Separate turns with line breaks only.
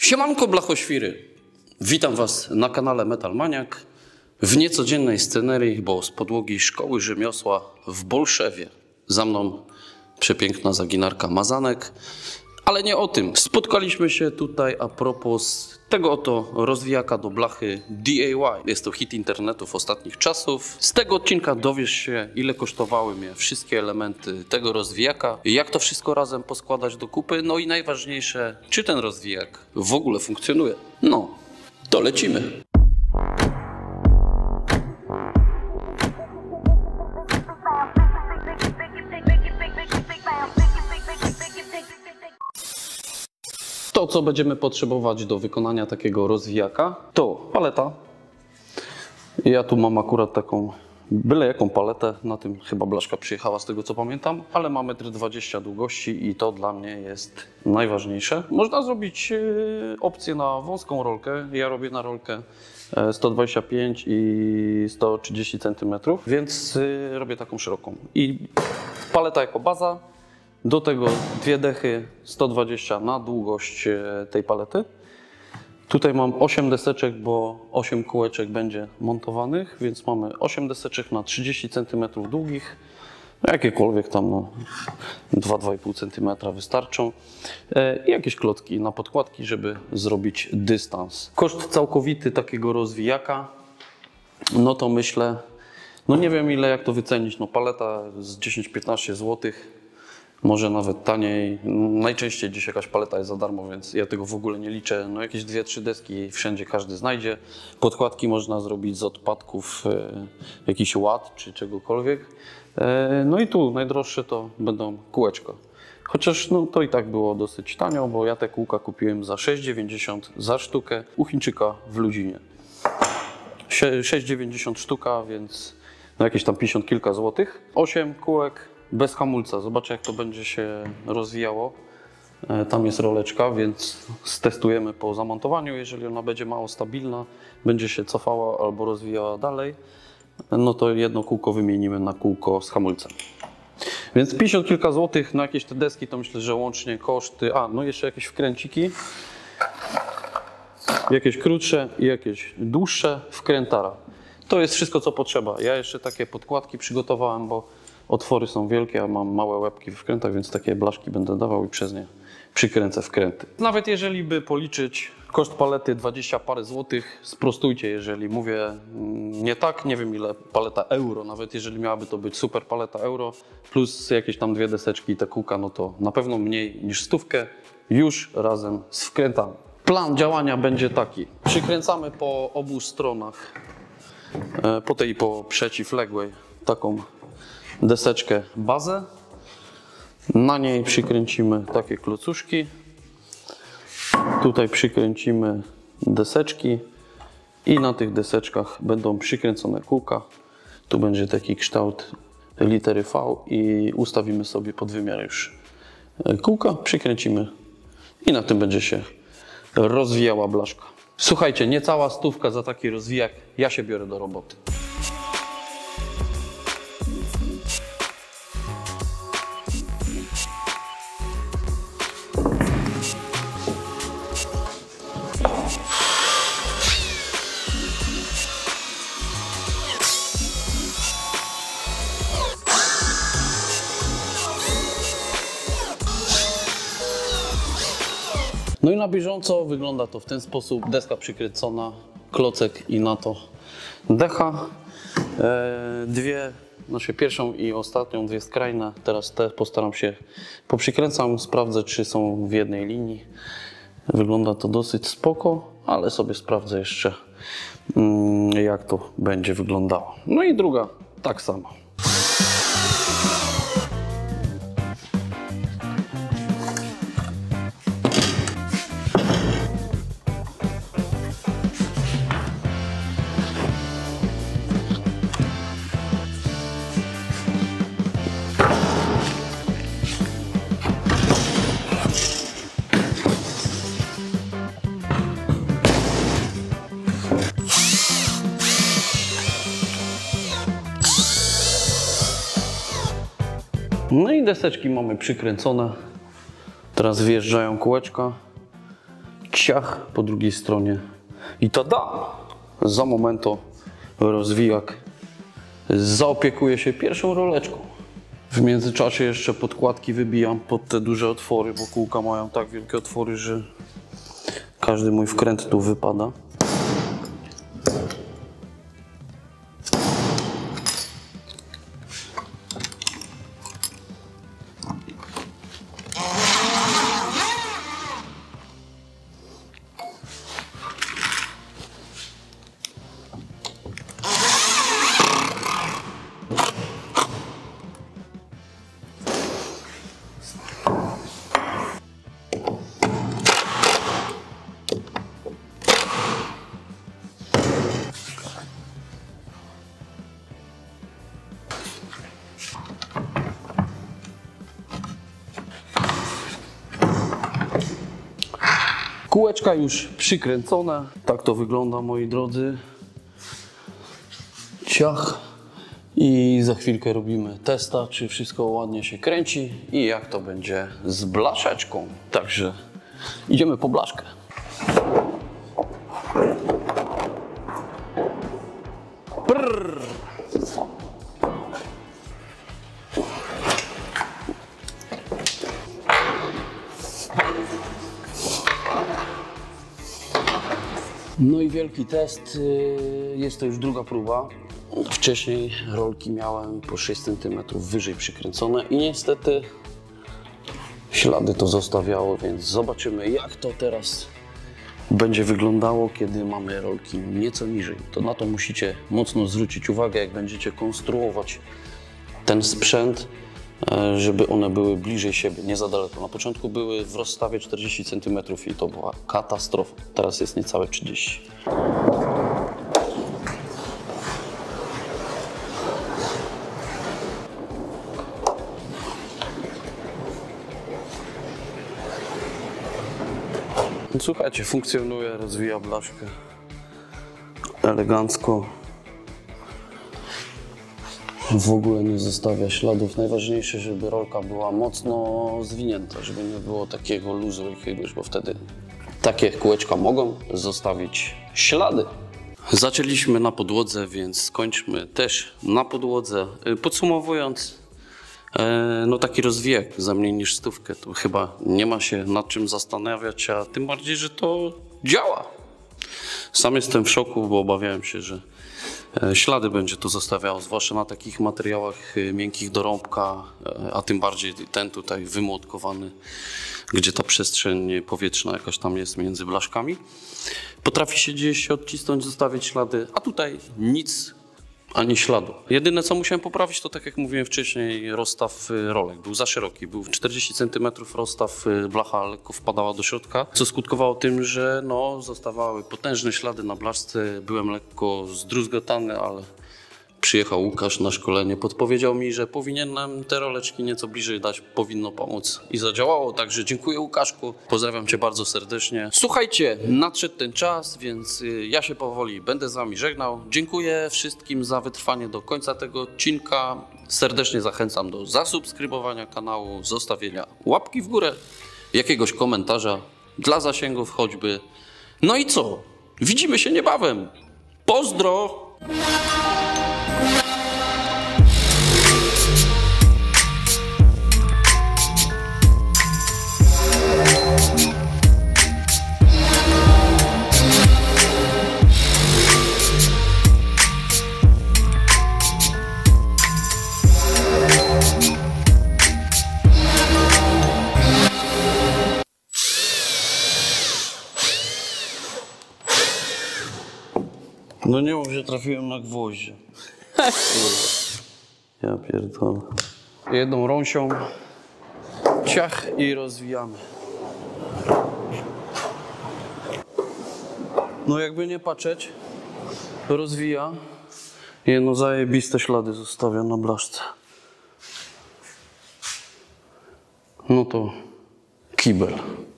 Siemanko blachoświry, witam Was na kanale Metal Maniak w niecodziennej scenerii, bo z podłogi szkoły rzemiosła w Bolszewie. Za mną przepiękna zaginarka Mazanek, ale nie o tym. Spotkaliśmy się tutaj a propos tego oto rozwijaka do blachy DIY. Jest to hit internetów ostatnich czasów. Z tego odcinka dowiesz się, ile kosztowały mnie wszystkie elementy tego rozwijaka, jak to wszystko razem poskładać do kupy, no i najważniejsze, czy ten rozwijak w ogóle funkcjonuje. No, to lecimy. To, co będziemy potrzebować do wykonania takiego rozwijaka, to paleta. Ja tu mam akurat taką byle jaką paletę, na tym chyba blaszka przyjechała z tego co pamiętam, ale ma 1,20 m długości i to dla mnie jest najważniejsze. Można zrobić opcję na wąską rolkę, ja robię na rolkę 125 i 130 cm, więc robię taką szeroką. I paleta jako baza. Do tego dwie dechy 120 na długość tej palety. Tutaj mam 8 deseczek, bo 8 kółeczek będzie montowanych, więc mamy 8 deseczek na 30 cm długich. Jakiekolwiek tam 2-2,5 cm wystarczą. I jakieś klocki na podkładki, żeby zrobić dystans. Koszt całkowity takiego rozwijaka, no to myślę, no nie wiem ile jak to wycenić, no paleta z 10-15 zł. Może nawet taniej. Najczęściej dziś jakaś paleta jest za darmo, więc ja tego w ogóle nie liczę. No jakieś 2-3 deski wszędzie każdy znajdzie. Podkładki można zrobić z odpadków jakiś ład czy czegokolwiek. No i tu najdroższe to będą kółeczka. Chociaż no, to i tak było dosyć tanio, bo ja te kółka kupiłem za 6,90 za sztukę u Chińczyka w Ludzinie. 6,90 sztuka, więc no jakieś tam 50 kilka złotych. 8 kółek. Bez hamulca. Zobaczę jak to będzie się rozwijało. Tam jest roleczka, więc stestujemy po zamontowaniu. Jeżeli ona będzie mało stabilna, będzie się cofała albo rozwijała dalej, no to jedno kółko wymienimy na kółko z hamulcem. Więc 50 kilka złotych na jakieś te deski to myślę, że łącznie koszty. A, no jeszcze jakieś wkręciki. Jakieś krótsze i jakieś dłuższe wkrętara. To jest wszystko co potrzeba. Ja jeszcze takie podkładki przygotowałem, bo otwory są wielkie, a mam małe łebki w wkrętach, więc takie blaszki będę dawał i przez nie przykręcę wkręty. Nawet jeżeli by policzyć koszt palety 20 parę złotych, sprostujcie, jeżeli mówię nie tak, nie wiem ile paleta euro, nawet jeżeli miałaby to być super paleta euro, plus jakieś tam dwie deseczki i te kółka, no to na pewno mniej niż 100 już razem z wkrętami. Plan działania będzie taki. Przykręcamy po obu stronach, po tej i po przeciwległej, taką deseczkę bazę, na niej przykręcimy takie klocuszki, tutaj przykręcimy deseczki i na tych deseczkach będą przykręcone kółka. Tu będzie taki kształt litery V i ustawimy sobie pod wymiar już kółka, przykręcimy i na tym będzie się rozwijała blaszka. Słuchajcie, niecała stówka za taki rozwijak, ja się biorę do roboty. No i na bieżąco wygląda to w ten sposób. Deska przykręcona, klocek i na to decha. Znaczy pierwszą i ostatnią, dwie skrajne. Teraz te postaram się poprzykręcam, sprawdzę czy są w jednej linii. Wygląda to dosyć spoko, ale sobie sprawdzę jeszcze jak to będzie wyglądało. No i druga tak samo. No i deseczki mamy przykręcone. Teraz wjeżdżają kółeczka. ciach po drugiej stronie i tada! Za momento rozwijak zaopiekuje się pierwszą roleczką. W międzyczasie jeszcze podkładki wybijam pod te duże otwory, bo kółka mają tak wielkie otwory, że każdy mój wkręt tu wypada. Kółeczka już przykręcone. Tak to wygląda, moi drodzy. Ciach. I za chwilkę robimy testa, czy wszystko ładnie się kręci i jak to będzie z blaszeczką. Także idziemy po blaszkę. Prrr. No i wielki test, jest to już druga próba. Wcześniej rolki miałem po 6 cm wyżej przykręcone i niestety ślady to zostawiało, więc zobaczymy, jak to teraz będzie wyglądało, kiedy mamy rolki nieco niżej. To na to musicie mocno zwrócić uwagę, jak będziecie konstruować ten sprzęt, żeby one były bliżej siebie, nie za daleko. Na początku były w rozstawie 40 cm i to była katastrofa. Teraz jest niecałe 30. Słuchajcie, funkcjonuje, rozwija blaszkę elegancko. W ogóle nie zostawia śladów. Najważniejsze, żeby rolka była mocno zwinięta, żeby nie było takiego luzu jakiegoś, bo wtedy takie kółeczka mogą zostawić ślady. Zaczęliśmy na podłodze, więc skończmy też na podłodze. Podsumowując, no taki rozwijak za mniej niż 100 to chyba nie ma się nad czym zastanawiać, a tym bardziej, że to działa. Sam jestem w szoku, bo obawiałem się, że ślady będzie to zostawiało, zwłaszcza na takich materiałach miękkich do rąbka, a tym bardziej ten tutaj wymłotkowany, gdzie ta przestrzeń powietrzna jakaś tam jest między blaszkami. Potrafi się gdzieś odcisnąć, zostawić ślady, a tutaj nic ani śladu. Jedyne co musiałem poprawić, to tak jak mówiłem wcześniej, rozstaw rolek. Był za szeroki, był 40 cm rozstaw, blacha lekko wpadała do środka, co skutkowało tym, że no, zostawały potężne ślady na blaszce. Byłem lekko zdruzgotany, ale przyjechał Łukasz na szkolenie, podpowiedział mi, że powinienem te roleczki nieco bliżej dać, powinno pomóc i zadziałało, także dziękuję Łukaszku, pozdrawiam Cię bardzo serdecznie. Słuchajcie, nadszedł ten czas, więc ja się powoli będę z Wami żegnał. Dziękuję wszystkim za wytrwanie do końca tego odcinka, serdecznie zachęcam do zasubskrybowania kanału, zostawienia łapki w górę, jakiegoś komentarza dla zasięgów choćby. No i co? Widzimy się niebawem. Pozdro! No nie mów, że trafiłem na gwoździe. Ja pierdolę. Jedną rąsią, ciach i rozwijamy. No jakby nie patrzeć, rozwija. Jedno zajebiste ślady zostawia na blaszce. No to kibel.